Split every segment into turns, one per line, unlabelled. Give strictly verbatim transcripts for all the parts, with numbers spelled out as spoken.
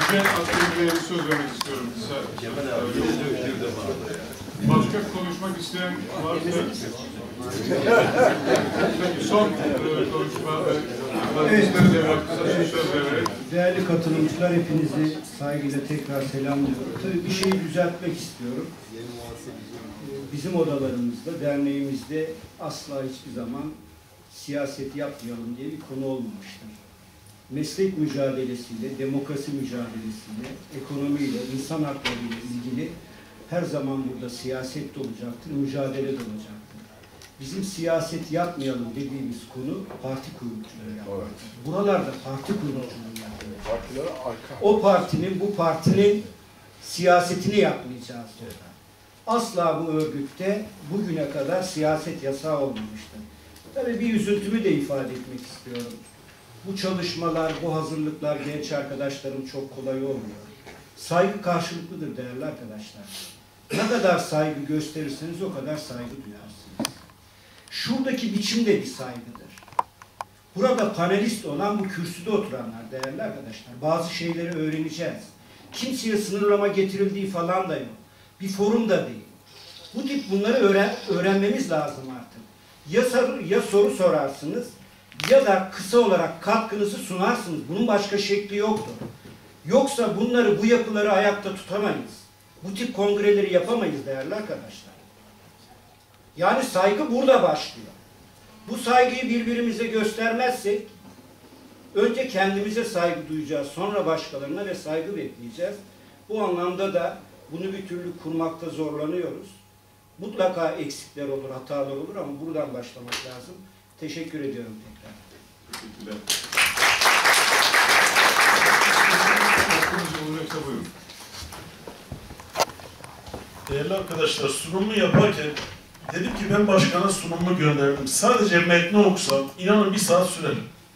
size aslında bir söz vermek istiyorum. Başka konuşmak isteyen varsa son konuşma ve kardeşleri de kısa söz vererek.
Değerli katılımcılar, hepinizi saygıyla tekrar selamlıyorum. Tabii bir şeyi düzeltmek istiyorum. Bizim odalarımızda, derneğimizde asla hiçbir zaman siyaset yapmayalım diye bir konu olmamıştır. Meslek mücadelesiyle, demokrasi mücadelesiyle, ekonomiyle, insan haklarıyla ilgili her zaman burada siyaset de olacaktır, mücadele de olacaktır. Bizim siyaset yapmayalım dediğimiz konu parti kuruluşları yapmak. Evet. Buralarda parti kuruluşları yapmak. O partinin, bu partinin siyasetini yapmayacağız burada. Asla bu örgütte bugüne kadar siyaset yasağı olmamıştır. Tabii bir üzüntümü de ifade etmek istiyorum. Bu çalışmalar, bu hazırlıklar genç arkadaşlarım çok kolay olmuyor. Saygı karşılıklıdır değerli arkadaşlar. Ne kadar saygı gösterirseniz o kadar saygı duyarsınız. Şuradaki biçim de bir saygıdır. Burada panelist olan bu kürsüde oturanlar değerli arkadaşlar. Bazı şeyleri öğreneceğiz. Kimseye sınırlama getirildiği falan da yok. Bir forum da değil. Bu tip bunları öğren öğrenmemiz lazım artık. Ya soru, ya soru sorarsınız ya da kısa olarak katkınızı sunarsınız. Bunun başka şekli yoktur. Yoksa bunları, bu yapıları ayakta tutamayız. Bu tip kongreleri yapamayız değerli arkadaşlar. Yani saygı burada başlıyor. Bu saygıyı birbirimize göstermezsek önce kendimize saygı duyacağız, sonra başkalarına ve saygı bekleyeceğiz. Bu anlamda da bunu bir türlü kurmakta zorlanıyoruz. Mutlaka eksikler olur, hatalar olur ama buradan başlamak lazım. Teşekkür ediyorum tekrar.
Teşekkürler.
Değerli arkadaşlar, sunumu yaparken dedim ki ben başkana sunumu gönderdim. Sadece metni okusam inanın bir saat sürer.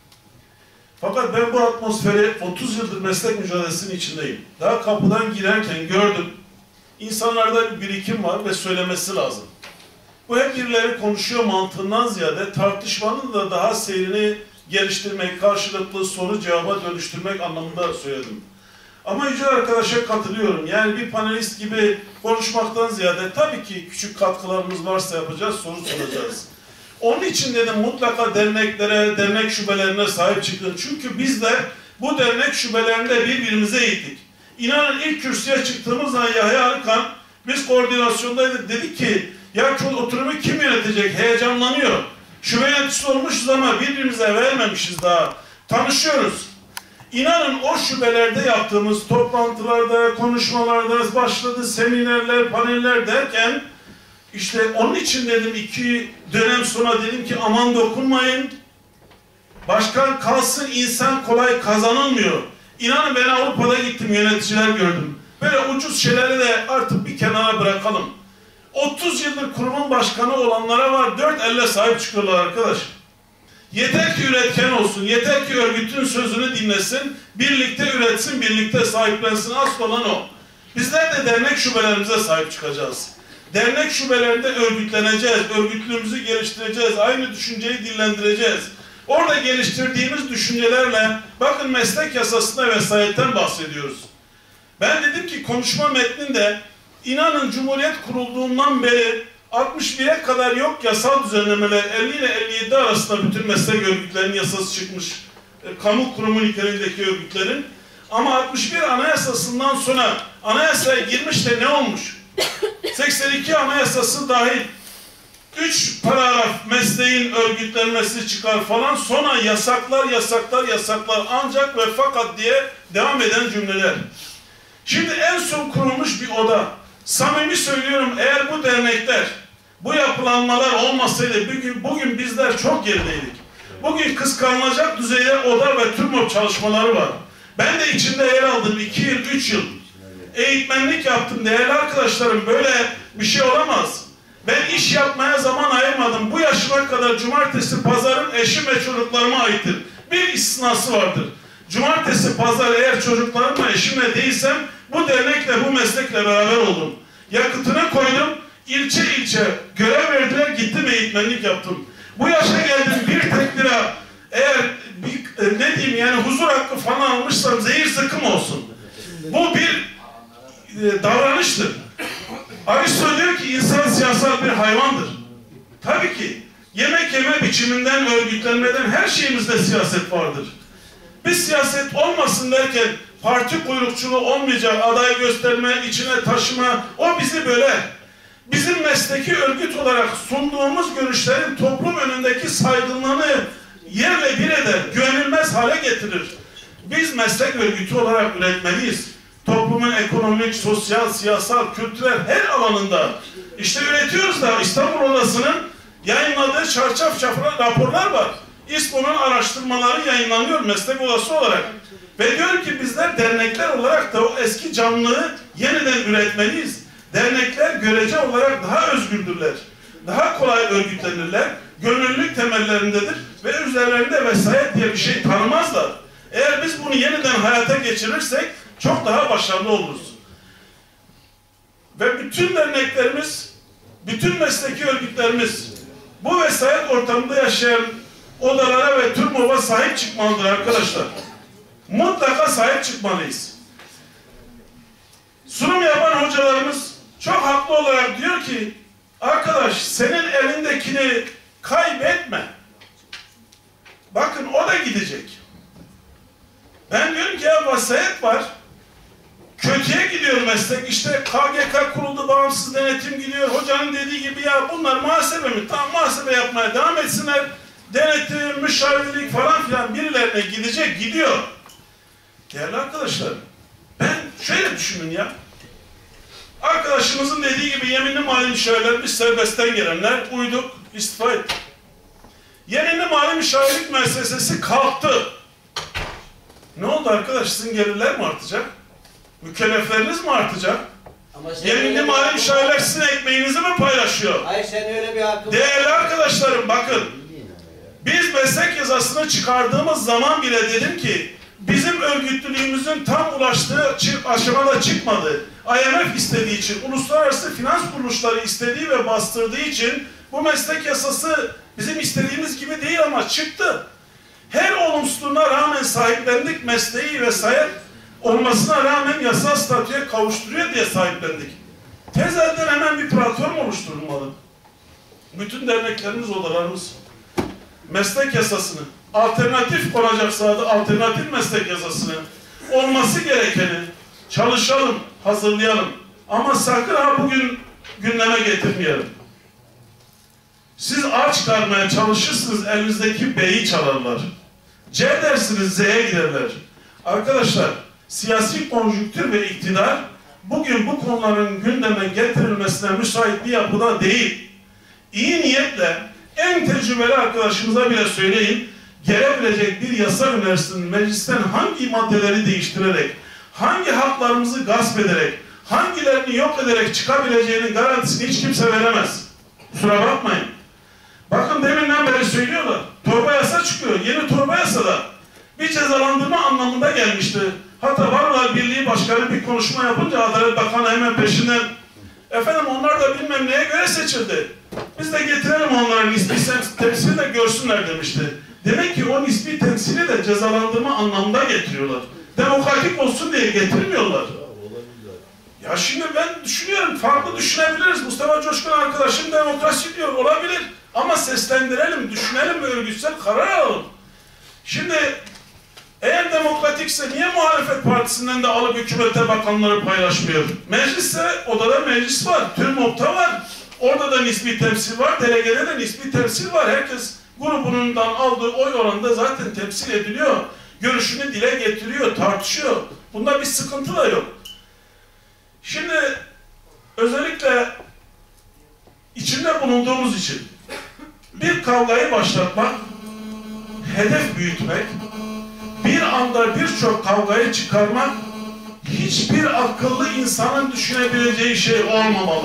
Fakat ben bu atmosferi otuz yıldır meslek mücadelesinin içindeyim. Daha kapıdan girerken gördüm. İnsanlarda bir birikim var ve söylemesi lazım. Bu hep birileri konuşuyor mantığından ziyade tartışmanın da daha seyrini geliştirmek, karşılıklı soru cevaba dönüştürmek anlamında söyledim. Ama Yücel arkadaşa katılıyorum. Yani bir panelist gibi konuşmaktan ziyade tabii ki küçük katkılarımız varsa yapacağız, soru soracağız. Onun için dedim mutlaka derneklere, dernek şubelerine sahip çıkın. Çünkü biz de bu dernek şubelerinde birbirimize eğittik. İnanın ilk kürsüye çıktığımız zaman Yahya Arıkan, biz koordinasyondaydık, dedik ki ya oturumu kim yönetecek? Heyecanlanıyor. Şube yöneticisi olmuşuz ama birbirimize vermemişiz daha. Tanışıyoruz. İnanın o şubelerde yaptığımız toplantılarda, konuşmalarda başladı, seminerler, paneller derken işte onun için dedim iki dönem sonra dedim ki aman dokunmayın. Başkan kalsın, insan kolay kazanılmıyor. İnanın ben Avrupa'da gittim, yöneticiler gördüm. Böyle ucuz şeyleri de artık bir kenara bırakalım. otuz yıldır kurumun başkanı olanlara var, dört elle sahip çıkıyorlar arkadaş. Yeter ki üretken olsun, yeter ki örgütün sözünü dinlesin, birlikte üretsin, birlikte sahiplensin, asıl olan o. Bizler de dernek şubelerimize sahip çıkacağız. Dernek şubelerinde örgütleneceğiz, örgütlüğümüzü geliştireceğiz, aynı düşünceyi dillendireceğiz. Orada geliştirdiğimiz düşüncelerle, bakın meslek yasasında vesayetten bahsediyoruz. Ben dedim ki konuşma metninde, inanın Cumhuriyet kurulduğundan beri altmış bire kadar yok yasal düzenlemeler, elli ile elli yedi arasında bütün meslek örgütlerinin yasası çıkmış, e, kamu kurumu niteliğindeki örgütlerin. Ama altmış bir anayasasından sonra anayasaya girmiş de ne olmuş? seksen iki anayasası dahil üç paragraf mesleğin örgütlenmesi çıkar falan, sonra yasaklar, yasaklar, yasaklar, ancak ve fakat diye devam eden cümleler. Şimdi en son kurulmuş bir oda. Samimi söylüyorum, eğer bu dernekler, bu yapılanmalar olmasaydı bugün, bugün bizler çok gerideydik. Bugün kıskanılacak düzeyde oda ve TÜRMOP çalışmaları var. Ben de içinde yer aldım iki yıl, üç yıl. Eğitmenlik yaptım değerli arkadaşlarım, böyle bir şey olamaz. Ben iş yapmaya zaman ayırmadım. Bu yaşıma kadar cumartesi, pazarın eşim ve çocuklarıma aittir. Bir istisnası vardır. Cumartesi, pazar eğer çocuklarımla, eşimle değilsem bu dernekle, bu meslekle beraber oldum. Yakıtını koydum, ilçe ilçe görev verdiler, gittim eğitmenlik yaptım. Bu yaşa geldim, bir tek lira eğer bir, ne diyeyim yani huzur hakkı falan almışsam zehir sıkım olsun. e, davranıştır. Aristo diyor ki insan siyasal bir hayvandır. Tabii ki yemek yeme biçiminden, örgütlenmeden her şeyimizde siyaset vardır. Biz siyaset olmasın derken parti kuyrukçuluğu olmayacak, aday gösterme, içine taşıma, o bizi böler. Bizim mesleki örgüt olarak sunduğumuz görüşlerin toplum önündeki saygınlığını yerle bir eder, güvenilmez hale getirir. Biz meslek örgütü olarak üretmeliyiz. Toplumun ekonomik, sosyal, siyasal, kültürel her alanında işte üretiyoruz da İstanbul Odası'nın yayınladığı çarşaf çarşaf raporlar var. İSPO'nun araştırmaları yayınlanıyor meslek odası olarak. Ve diyor ki bizler dernekler olarak da o eski canlılığı yeniden üretmeliyiz. Dernekler görece olarak daha özgürdürler. Daha kolay örgütlenirler. Gönüllülük temellerindedir. Ve üzerlerinde vesayet diye bir şey tanımazlar. Eğer biz bunu yeniden hayata geçirirsek çok daha başarılı oluruz. Ve bütün derneklerimiz, bütün mesleki örgütlerimiz bu vesayet ortamında yaşayan odalara ve TÜRMOV'a sahip çıkmalıdır arkadaşlar. Mutlaka sahip çıkmalıyız. Sunum yapan hocalarımız çok haklı olarak diyor ki arkadaş senin elindekini kaybetme. Bakın o da gidecek. Ben diyorum ki ya vasiyet var. Kötüye gidiyor meslek. İşte K G K kuruldu, bağımsız denetim gidiyor. Hocanın dediği gibi ya bunlar muhasebe mi? Tamam muhasebe yapmaya devam etsinler. Denetim, müşavirlik falan filan birilerine gidecek, gidiyor. Değerli arkadaşlar, ben şöyle düşünün ya. Arkadaşımızın dediği gibi yeminli mali müşavirler, biz serbestten gelenler uyduk, istifa ettik. Yeminli mali müşavirlik müessesesi kalktı. Ne oldu arkadaş? Sizin gelirler mi artacak? Mükellefleriniz mi artacak? Yeminli mali müşavirler sizin ekmeğinizi mi paylaşıyor?
Hayır sen öyle bir hakkın.
Değerli arkadaşlarım bakın. Biz meslek yasasını çıkardığımız zaman bile dedim ki bizim örgütlülüğümüzün tam ulaştığı aşamada çıkmadı. I M F istediği için, uluslararası finans kuruluşları istediği ve bastırdığı için bu meslek yasası bizim istediğimiz gibi değil ama çıktı. Her olumsuzluğuna rağmen sahiplendik mesleği ve sahip olmasına rağmen yasal statüye kavuşturuyor diye sahiplendik. Tezelden hemen bir platform oluşturulmalı. Bütün derneklerimiz, odalarımız meslek yasasını, alternatif olacaksa da alternatif meslek yasasını, olması gerekeni çalışalım, hazırlayalım. Ama sakın ha bugün gündeme getirmeyelim. Siz ağ çıkarmaya çalışırsınız, elinizdeki B'yi çalarlar. C dersiniz, Z'ye giderler. Arkadaşlar, siyasi konjüktür ve iktidar bugün bu konuların gündeme getirilmesine müsait bir yapıda değil. İyi niyetle en tecrübeli arkadaşımıza bile söyleyin, gelebilecek bir yasa önerisinin meclisten hangi maddeleri değiştirerek, hangi haklarımızı gasp ederek, hangilerini yok ederek çıkabileceğinin garantisini hiç kimse veremez. Kusura bakmayın. Bakın deminden beri söylüyorlar. Torba yasa çıkıyor. Yeni torba yasada bir cezalandırma anlamında gelmişti. Hatta Barolar Birliği Başkanı bir konuşma yapınca Adalet Bakanı hemen peşinden efendim onlar da bilmem neye göre seçildi. Biz de getirelim onlara nispi temsili de görsünler demişti. Demek ki o nispi temsili de cezalandırma anlamında getiriyorlar. Demokratik olsun diye getirmiyorlar. Ya şimdi ben düşünüyorum, farklı düşünebiliriz. Mustafa Coşkun arkadaşım demokrasi diyor, olabilir. Ama seslendirelim, düşünelim ve örgütsel karar alalım. Şimdi eğer demokratikse niye muhalefet partisinden de alıp hükümete bakanları paylaşmıyor? Meclisse, odada meclis var, TÜRMOB'da var. Orada da nispi temsil var, delegede de nispi temsil var. Herkes grubundan aldığı oy oranında zaten temsil ediliyor. Görüşünü dile getiriyor, tartışıyor. Bunda bir sıkıntı da yok. Şimdi özellikle içinde bulunduğumuz için bir kavgayı başlatmak, hedef büyütmek, bir anda birçok kavgayı çıkarmak hiçbir akıllı insanın düşünebileceği şey olmamalı.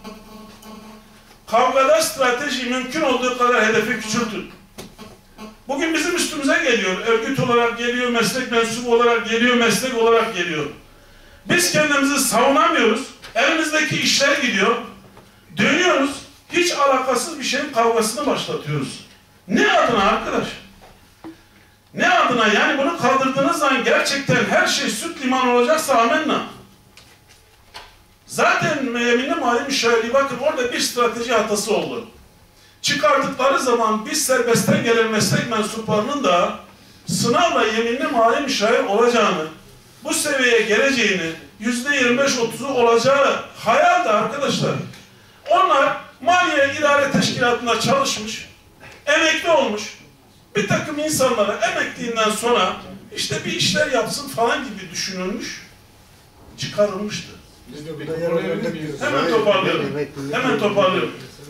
Kavgada strateji mümkün olduğu kadar hedefi küçültün. Bugün bizim üstümüze geliyor. Örgüt olarak geliyor, meslek mensubu olarak geliyor, meslek olarak geliyor. Biz kendimizi savunamıyoruz. Elimizdeki işler gidiyor. Dönüyoruz. Hiç alakasız bir şeyin kavgasını başlatıyoruz. Ne adına arkadaş? Ne adına? Yani bunu kaldırdığınız zaman gerçekten her şey süt liman olacaksa amenna. Zaten yeminli mali müşavirliği, bakın orada bir strateji hatası oldu. Çıkardıkları zaman biz serbestten gelen meslek mensuplarının da sınavla yeminli mali müşavir olacağını, bu seviyeye geleceğini, yüzde yirmi beş otuzu olacağı hayaldi arkadaşlar. Onlar Maliye İdare Teşkilatı'nda çalışmış, emekli olmuş, bir takım insanlara emekliğinden sonra işte bir işler yapsın falan gibi düşünülmüş, çıkarılmıştı.
Biz de bir toparlayabilir miyiz?
Hemen toparlıyorum. Hemen toparlıyorum.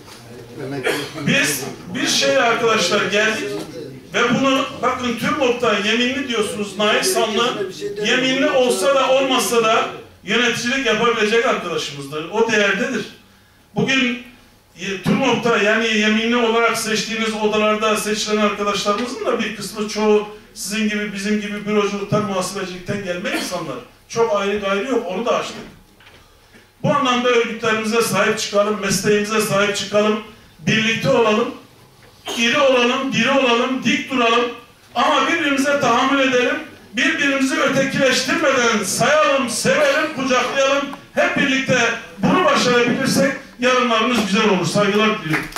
Biz bir şeyle arkadaşlar geldik ve bunu bakın TÜRMOB'da yeminli diyorsunuz, nail sanlı, yeminli olsa da olmasa da yöneticilik yapabilecek arkadaşımızdır. O değerdedir. Bugün TÜRMOB'da yani yeminli olarak seçtiğiniz odalarda seçilen arkadaşlarımızın da bir kısmı, çoğu sizin gibi bizim gibi büroculuktan, muhasebecilikten gelme insanlar. Çok ayrı gayrı yok, onu da açtık. Bu anlamda örgütlerimize sahip çıkalım, mesleğimize sahip çıkalım, birlikte olalım, iri olalım, diri olalım, dik duralım ama birbirimize tahammül edelim, birbirimizi ötekileştirmeden sayalım, sevelim, kucaklayalım. Hep birlikte bunu başarabilirsek yarınlarımız güzel olur. Saygılar diliyorum.